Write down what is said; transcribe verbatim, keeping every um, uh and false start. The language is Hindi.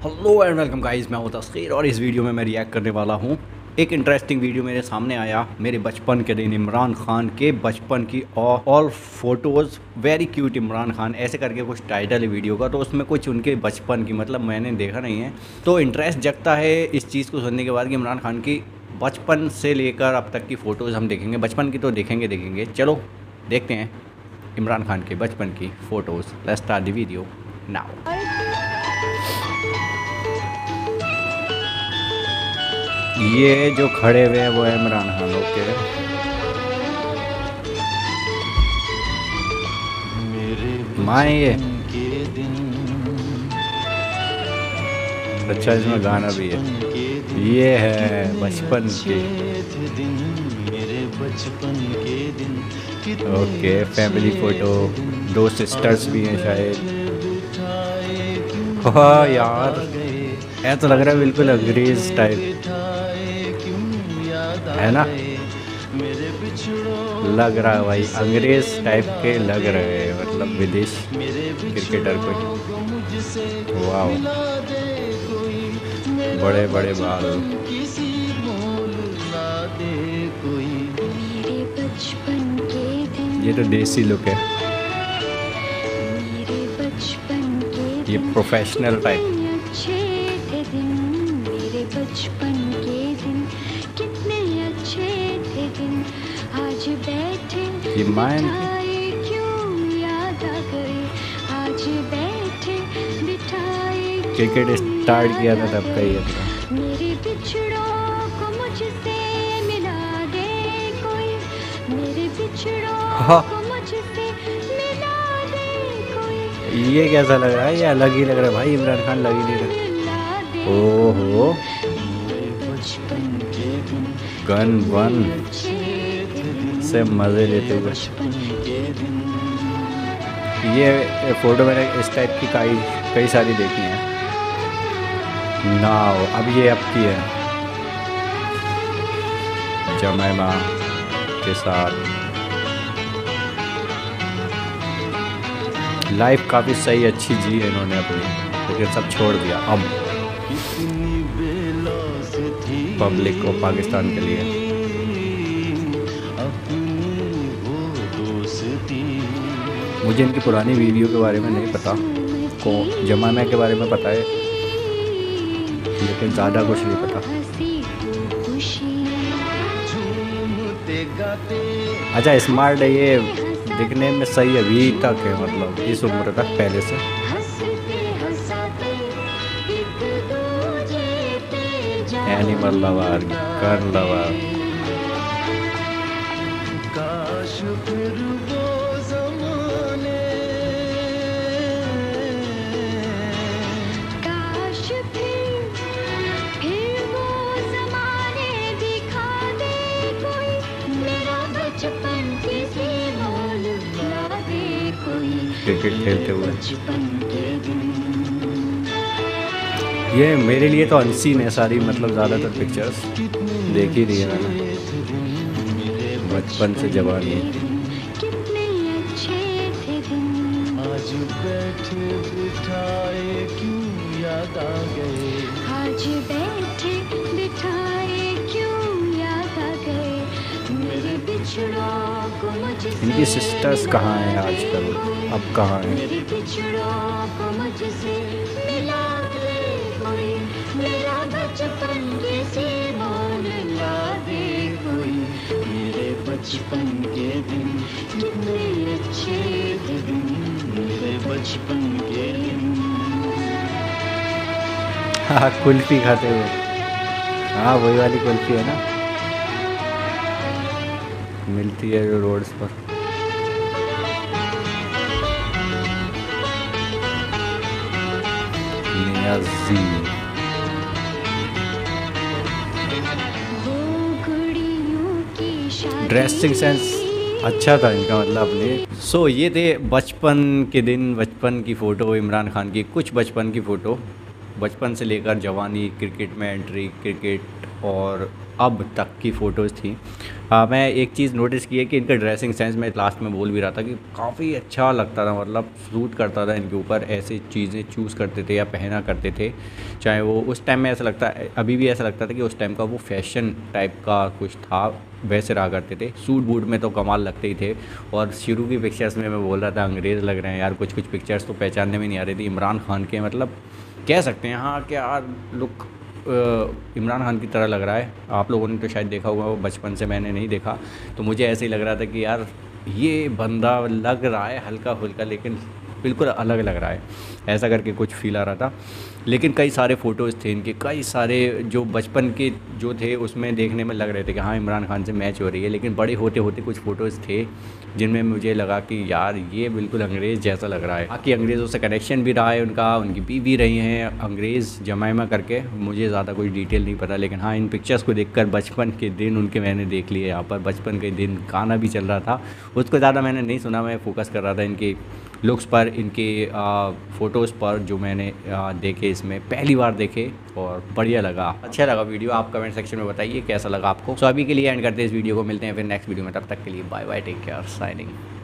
हेलो एंड वेलकम गाइस, मैं हूं तस्खीर और इस वीडियो में मैं रिएक्ट करने वाला हूं। एक इंटरेस्टिंग वीडियो मेरे सामने आया मेरे बचपन के दिन, इमरान खान के बचपन की all photos very cute Imran Khan, ऐसे करके कुछ टाइटल है वीडियो का। तो उसमें कुछ उनके बचपन की, मतलब मैंने देखा नहीं है तो इंटरेस्ट जगता है इस चीज़ को सुनने के बाद कि इमरान खान की बचपन से लेकर अब तक की फ़ोटोज़ हम देखेंगे। बचपन की तो देखेंगे देखेंगे चलो देखते हैं इमरान खान के बचपन की photos. Let's start the video now. ये जो खड़े हुए हैं वो है इमरान खान। ओके, माए ये अच्छा, इसमें गाना भी है। ये है बचपन के दिन, मेरे बचपन के दिन। ओके, फैमिली फोटो, दो सिस्टर्स भी हैं शायद। हाँ यार, ऐसा लग रहा है बिल्कुल अंग्रेज टाइप है ना, लग रहा है भाई अंग्रेज टाइप के लग रहे हैं, मतलब विदेश क्रिकेटर को। वाह, बड़े बड़े बाल, ये तो देसी लुक है, ये प्रोफेशनल टाइप। बचपन के दिन कितने अच्छे थे दिन, आज बैठे ये मायन क्यों याद आ गए, आज बैठे बिठाए क्रिकेट स्टार्ट किया था तब का ये था। मेरे बिछड़ों को मुझसे मिला दे कोई, मेरे बिछड़ों हाँ, को मुझसे मिला दे कोई। ये कैसा लग रहा है? ये अलग ही लग रहा है भाई, इमरान खान लग ही नहीं रहा। ओहो, गन वन से मज़े लेते हुए। ये फ़ोटो मैंने इस टाइप की कई कई सारी देखी हैं। नाउ अब ये अब की है जमैमा के साथ। लाइफ काफ़ी सही अच्छी जी है इन्होंने अपनी, लेकिन सब छोड़ दिया अब पब्लिक को, पाकिस्तान के लिए। मुझे इनकी पुरानी वीडियो के बारे में नहीं पता, को जमाना के बारे में पता है लेकिन ज़्यादा कुछ नहीं पता। अच्छा, स्मार्ट है ये, दिखने में सही अभी तक है, मतलब इस उम्र तक पहले से। Animal lover, gun lover. Cricket खेलते हुए, ये मेरे लिए तो अनसीन है सारी, मतलब ज़्यादातर पिक्चर्स देख ही रही है मैंने बचपन से जवानी। आज बैठे बिठाए क्यों याद आ गए, आज बैठे बिठाए क्यों याद आ गए, मेरे बिछड़ों को मुझसे। इनकी सिस्टर्स कहाँ हैं आजकल, अब कहाँ हैं? मेरे बिछड़ों को मुझसे मिला दे कोई, मेरा बचपन किसी मोल ला दे कोई, मेरे बचपन के दिन कितने अच्छे थे दिन, मेरे बचपन के दिन। हाँ, कुल्फी खाते हुए, हाँ वही वाली कुल्फी है ना, मिलती है जो रोड्स पर। नियाज़ी ड्रेसिंग सेंस अच्छा था इनका, मतलब अपने। सो so, ये थे बचपन के दिन, बचपन की फ़ोटो इमरान खान की, कुछ बचपन की फ़ोटो, बचपन से लेकर जवानी, क्रिकेट में एंट्री, क्रिकेट और अब तक की फ़ोटोज़ थी। आ, मैं एक चीज़ नोटिस की है कि इनका ड्रेसिंग सेंस, मैं लास्ट में बोल भी रहा था कि काफ़ी अच्छा लगता था, मतलब सूट करता था इनके ऊपर, ऐसी चीज़ें चूज़ करते थे या पहना करते थे। चाहे वो उस टाइम में ऐसा लगता है, अभी भी ऐसा लगता था कि उस टाइम का वो फैशन टाइप का कुछ था, वैसे रहा करते थे। सूट बूट में तो कमाल लगते ही थे। और शुरू की पिक्चर्स में मैं बोल रहा था अंग्रेज़ लग रहे हैं यार, कुछ कुछ पिक्चर्स तो पहचानने में नहीं आ रही थी इमरान खान के, मतलब कह सकते हैं हाँ कि यार लुक इमरान खान की तरह लग रहा है। आप लोगों ने तो शायद देखा होगा, वो बचपन से मैंने नहीं देखा, तो मुझे ऐसे ही लग रहा था कि यार ये बंदा लग रहा है हल्का फुल्का, लेकिन बिल्कुल अलग लग रहा है, ऐसा करके कुछ फील आ रहा था। लेकिन कई सारे फ़ोटोज़ थे इनके, कई सारे जो बचपन के जो थे उसमें देखने में लग रहे थे कि हाँ इमरान खान से मैच हो रही है। लेकिन बड़े होते होते कुछ फ़ोटोज़ थे जिनमें मुझे लगा कि यार ये बिल्कुल अंग्रेज़ जैसा लग रहा है। बाकी अंग्रेज़ों से कनेक्शन भी रहा है उनका, उनकी बीवी रही हैं अंग्रेज़ जमाइमा करके, मुझे ज़्यादा कोई डिटेल नहीं पता। लेकिन हाँ इन पिक्चर्स को देखकर बचपन के दिन उनके मैंने देख लिए यहाँ पर। बचपन के दिन गाना भी चल रहा था, उसको ज़्यादा मैंने नहीं सुना, मैं फोकस कर रहा था इनकी लुक्स पर, इनके फ़ोटोज़ पर जो मैंने आ, देखे, इसमें पहली बार देखे और बढ़िया लगा। अच्छा लगा वीडियो, आप कमेंट सेक्शन में बताइए कैसा लगा आपको। सो अभी के लिए एंड करते हैं इस वीडियो को, मिलते हैं फिर नेक्स्ट वीडियो में, तब तक के लिए bye bye, take care, signing.